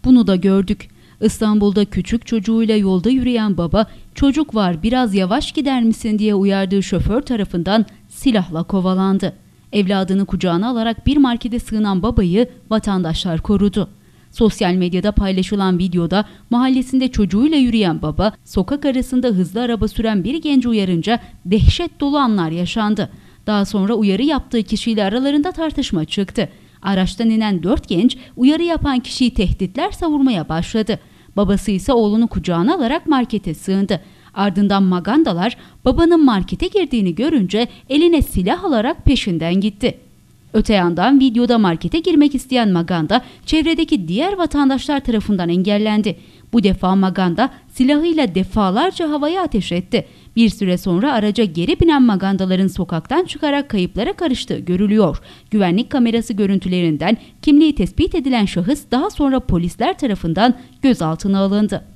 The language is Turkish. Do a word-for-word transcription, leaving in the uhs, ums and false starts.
Bunu da gördük. İstanbul'da küçük çocuğuyla yolda yürüyen baba, "Çocuk var, biraz yavaş gider misin?" diye uyardığı şoför tarafından silahla kovalandı. Evladını kucağına alarak bir markete sığınan babayı vatandaşlar korudu. Sosyal medyada paylaşılan videoda mahallesinde çocuğuyla yürüyen baba, sokak arasında hızlı araba süren bir genci uyarınca dehşet dolu anlar yaşandı. Daha sonra uyarı yaptığı kişiyle aralarında tartışma çıktı. Araçtan inen dört genç uyarı yapan kişiyi tehditler savurmaya başladı. Babası ise oğlunu kucağına alarak markete sığındı. Ardından magandalar babanın markete girdiğini görünce eline silah alarak peşinden gitti. Öte yandan videoda markete girmek isteyen maganda çevredeki diğer vatandaşlar tarafından engellendi. Bu defa maganda silahıyla defalarca havaya ateş etti. Bir süre sonra araca geri binen magandaların sokaktan çıkarak kayıplara karıştığı görülüyor. Güvenlik kamerası görüntülerinden kimliği tespit edilen şahıs daha sonra polisler tarafından gözaltına alındı.